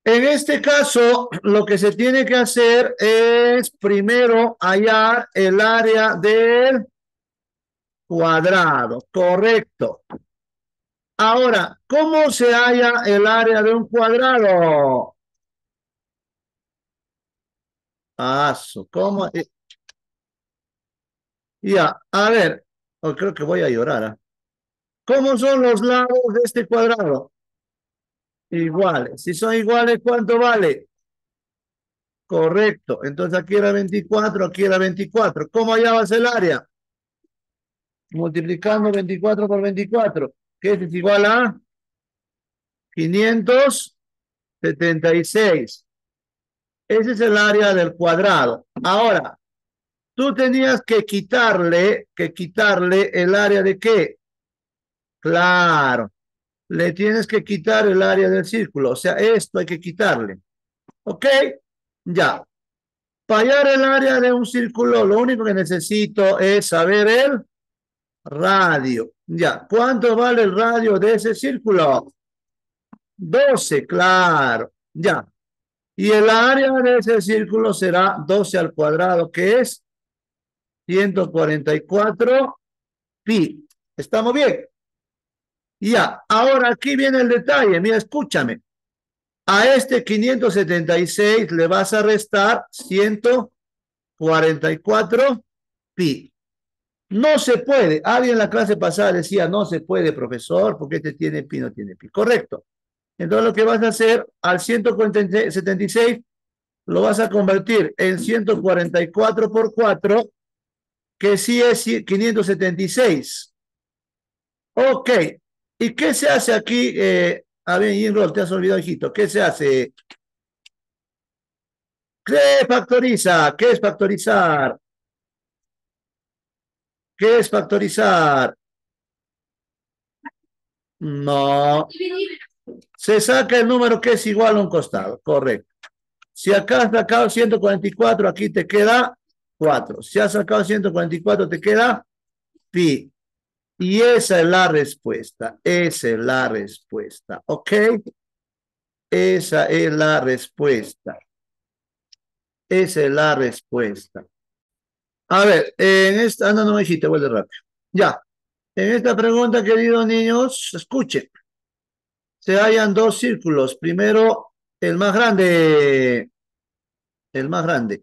En este caso, lo que se tiene que hacer es primero hallar el área del cuadrado, correcto. Ahora, ¿cómo se halla el área de un cuadrado? ¿Cómo? Ya, a ver, creo que voy a llorar. ¿Cómo son los lados de este cuadrado? Iguales. Si son iguales, ¿cuánto vale? Correcto. Entonces aquí era 24, aquí era 24. ¿Cómo hallabas el área? Multiplicando 24 por 24, que es igual a 576. Ese es el área del cuadrado. Ahora, tú tenías que quitarle el área de qué. Claro, le tienes que quitar el área del círculo. O sea, esto hay que quitarle. ¿Ok? Ya. Para hallar el área de un círculo, lo único que necesito es saber el radio. Ya. ¿Cuánto vale el radio de ese círculo? 12, claro. Ya. Y el área de ese círculo será 12 al cuadrado, que es 144 pi. ¿Estamos bien? Ya. Ahora aquí viene el detalle. Mira, escúchame. A este 576 le vas a restar 144 pi. No se puede. Alguien en la clase pasada decía, no se puede, profesor, porque este tiene pi, no tiene pi. Correcto. Entonces lo que vas a hacer al 176 lo vas a convertir en 144 por 4, que sí es 576. Ok. ¿Y qué se hace aquí? A ver, Inrol, te has olvidado, hijito. ¿Qué se hace? ¿Qué factoriza? ¿Qué es factorizar? ¿Qué es factorizar? No. Se saca el número que es igual a un costado. Correcto. Si acá has sacado 144, aquí te queda 4. Si has sacado 144, te queda pi. Y esa es la respuesta. Esa es la respuesta. ¿Ok? Esa es la respuesta. Esa es la respuesta. A ver, en esta, no, no, hijita, vuelve rápido. Ya. En esta pregunta, queridos niños, escuchen. Se hallan dos círculos. Primero, el más grande. El más grande.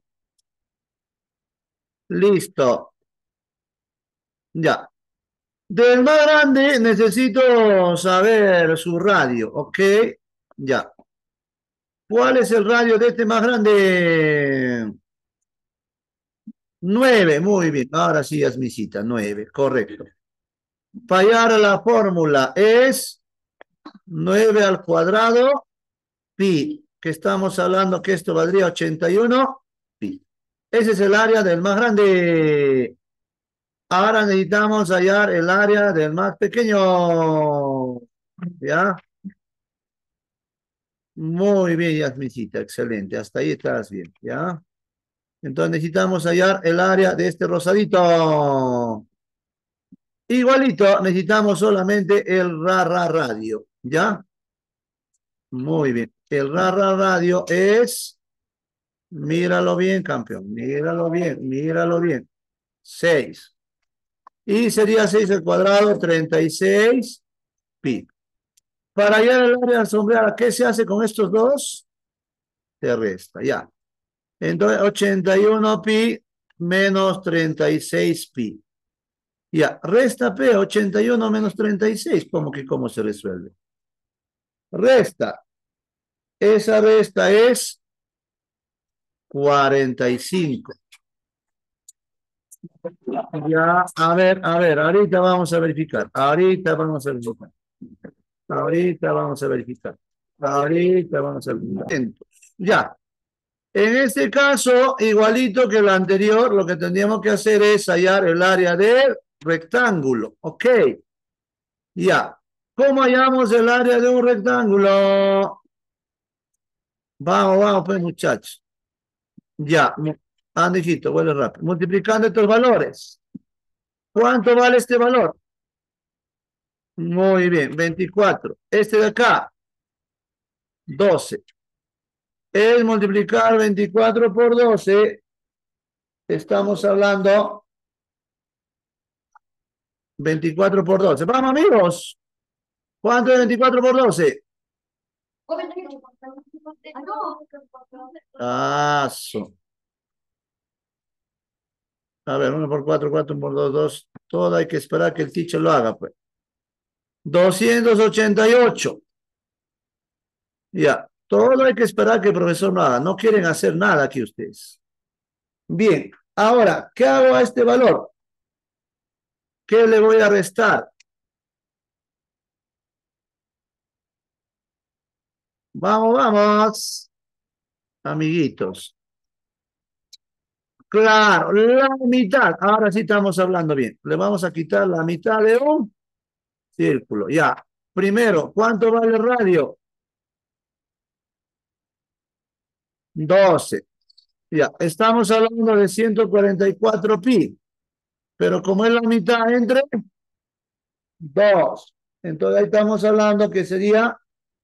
Listo. Ya. Del más grande necesito saber su radio. ¿Ok? Ya. ¿Cuál es el radio de este más grande? 9, muy bien. Ahora sí es mi cita, 9, correcto. Fallar la fórmula es 9 al cuadrado pi, que estamos hablando que esto valdría 81 pi. Ese es el área del más grande. Ahora necesitamos hallar el área del más pequeño. ¿Ya? Muy bien, Yasmisita, excelente. Hasta ahí estás bien, ¿ya? Entonces necesitamos hallar el área de este rosadito. Igualito, necesitamos solamente el radio, ¿ya? Muy bien. El radio es, míralo bien, campeón, míralo bien. 6. Y sería 6 al cuadrado, 36 pi. Para hallar el área sombreada, ¿qué se hace con estos dos? Se resta, ya. Entonces, 81 pi menos 36 pi. Ya, resta P, 81 menos 36. ¿Cómo se resuelve? Resta. Esa resta es 45. Ya, ahorita vamos a verificar. Ahorita vamos a verificar. Ahorita vamos a verificar. Ahorita vamos a verificar. Ya. En este caso, igualito que el anterior, lo que tendríamos que hacer es hallar el área del rectángulo. Ok. Ya. ¿Cómo hallamos el área de un rectángulo? Vamos, pues, muchachos. Ya. Andejito, vuelve rápido. Multiplicando estos valores. ¿Cuánto vale este valor? Muy bien, 24. Este de acá, 12. es multiplicar 24 por 12. Estamos hablando 24 por 12. Vamos, amigos. ¿Cuánto es 24 por 12? Ah, a ver, 1 por 4, 4 por 2, 2. Todo hay que esperar que el teacher lo haga, pues. 288. Ya, todo hay que esperar que el profesor lo haga. No quieren hacer nada aquí ustedes. Bien, ahora, ¿qué hago a este valor? ¿Qué le voy a restar? Vamos, vamos, amiguitos. Claro, la mitad. Ahora sí estamos hablando bien. Le vamos a quitar la mitad de un círculo. Ya. Primero, ¿cuánto vale el radio? 12. Ya. Estamos hablando de 144 pi. Pero como es la mitad entre 2. Entonces ahí estamos hablando que sería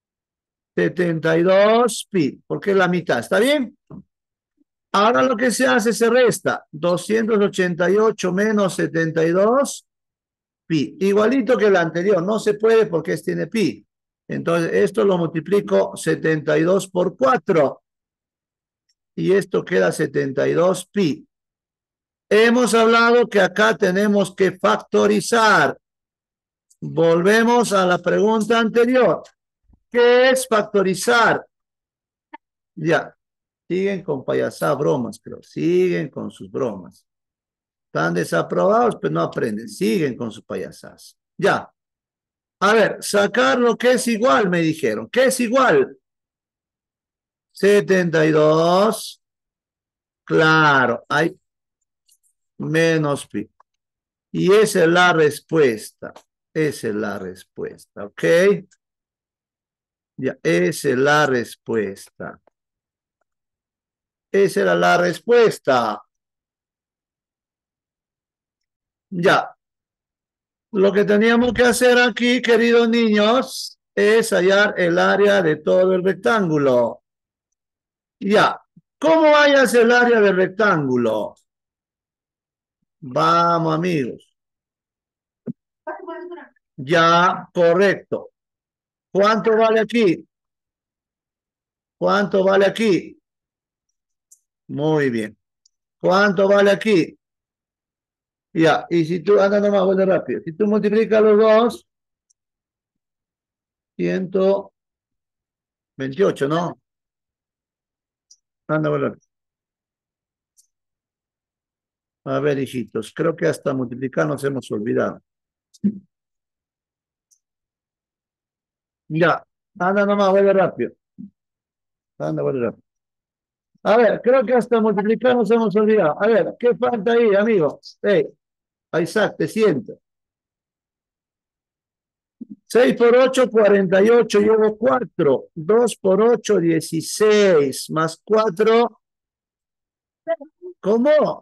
72 pi. Porque es la mitad. ¿Está bien? Ahora lo que se hace, se resta 288 menos 72 pi. Igualito que el anterior, no se puede porque este tiene pi. Entonces, esto lo multiplico 72 por 4 y esto queda 72 pi. Hemos hablado que acá tenemos que factorizar. Volvemos a la pregunta anterior. ¿Qué es factorizar? Ya, siguen con payasadas, bromas, creo. Siguen con sus bromas. Están desaprobados, pero no aprenden. Siguen con sus payasadas. Ya. A ver, sacar lo que es igual, me dijeron. ¿Qué es igual? 72. Claro, hay menos pi. Y esa es la respuesta. Esa es la respuesta, ¿ok? Ya, esa es la respuesta. Esa era la respuesta. Ya. Lo que teníamos que hacer aquí, queridos niños, es hallar el área de todo el rectángulo. Ya. ¿Cómo hallas el área del rectángulo? Vamos, amigos. Ya, correcto. ¿Cuánto vale aquí? ¿Cuánto vale aquí? Muy bien. ¿Cuánto vale aquí? Ya, y si tú, anda nomás, vuelve rápido. Si tú multiplicas los dos, 128, ¿no? Anda, vuelve rápido. A ver, hijitos, creo que hasta multiplicar nos hemos olvidado. Ya, anda nomás, vuelve rápido. Anda, vuelve rápido. A ver, creo que hasta multiplicar nos hemos olvidado. A ver, ¿qué falta ahí, amigos? Hey, Isaac, te siento. 6 por 8, 48. Llevo 4. 2 por 8, 16. Más 4. ¿Cómo?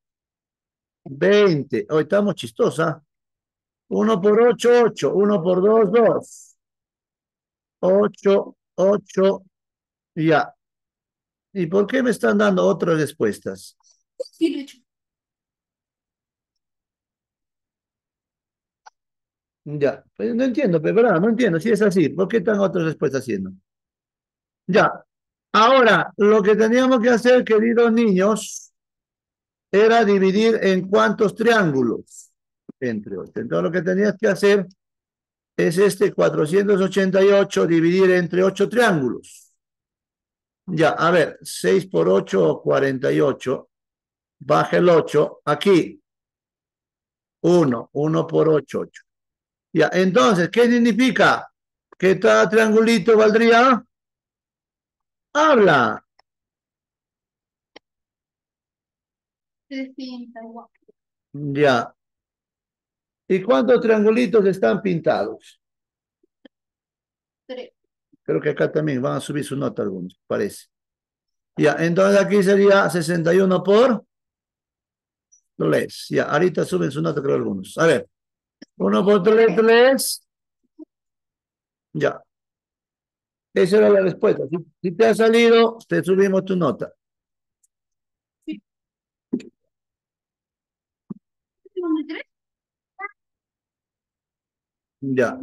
20. Hoy estamos chistosa. 1 por 8, 8. 1 por 2, 2. 8, 8. Ya. ¿Y por qué me están dando otras respuestas? Sí, lo he hecho. Ya. Pues no entiendo, pero ¿verdad? No entiendo. Si es así, ¿por qué están otras respuestas haciendo? Ya. Ahora, lo que teníamos que hacer, queridos niños, era dividir en cuántos triángulos. Entre 8. Entonces, lo que tenías que hacer es este 488 dividir entre 8 triángulos. Ya, a ver, 6 por 8, 48. Baja el 8. Aquí, 1. 1 por 8, 8. Ya, entonces, ¿qué significa? Que cada triangulito valdría. Habla. Ya. ¿Y cuántos triangulitos están pintados? 3. Creo que acá también van a subir su nota algunos, parece. Ya, entonces aquí sería 61 por 3. Ya, ahorita suben su nota, creo, algunos. A ver, 1 por 3, 3. Ya. Esa era la respuesta. Si te ha salido, te subimos tu nota. Ya,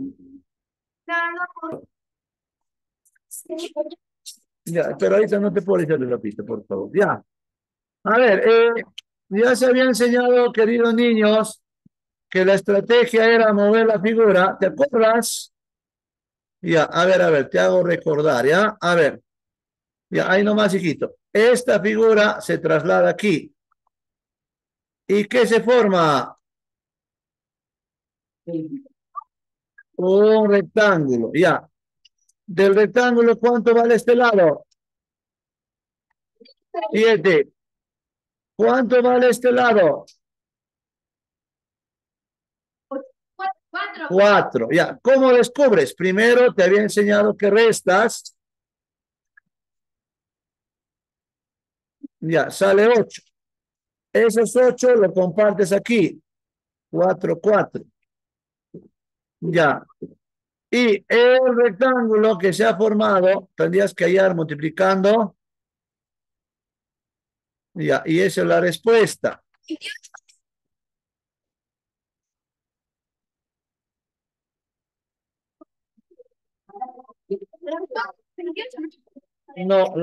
ya, pero ahorita no te puedo echar la pista, por favor. Ya. A ver, ya se había enseñado, queridos niños, que la estrategia era mover la figura. ¿Te acuerdas? Ya, a ver, te hago recordar, ¿ya? A ver, ya, ahí nomás, hijito. Esta figura se traslada aquí. ¿Y qué se forma? Un rectángulo, ya. Del rectángulo, ¿cuánto vale este lado? 7. ¿Cuánto vale este lado? 4. Ya. ¿Cómo descubres? Primero te había enseñado que restas. Ya, sale 8. Esos 8 lo compartes aquí. 4, 4. Ya. Y el rectángulo que se ha formado, tendrías que hallar multiplicando. Ya, y esa es la respuesta. No,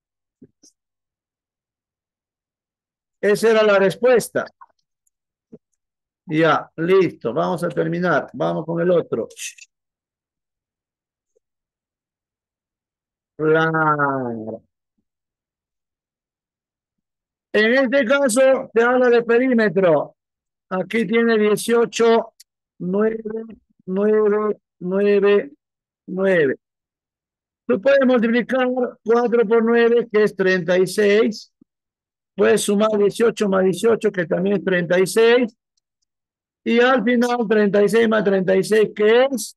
esa era la respuesta. Ya, listo. Vamos a terminar. Vamos con el otro. Claro. En este caso, te habla de perímetro. Aquí tiene 18, 9, 9, 9, 9. Tú puedes multiplicar 4 por 9, que es 36. Puedes sumar 18 más 18, que también es 36. Y al final, 36 más 36, que es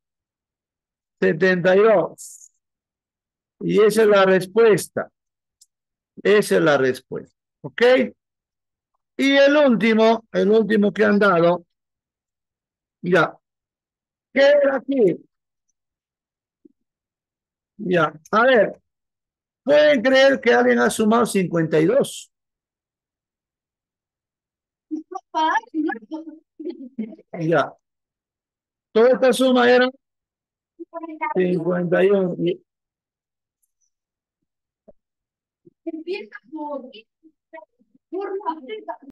72. Y esa es la respuesta. Esa es la respuesta. ¿Ok? Y el último que han dado, ya. ¿Qué era aquí? Ya. A ver, ¿pueden creer que alguien ha sumado 52? Ya. Toda esta suma era 51.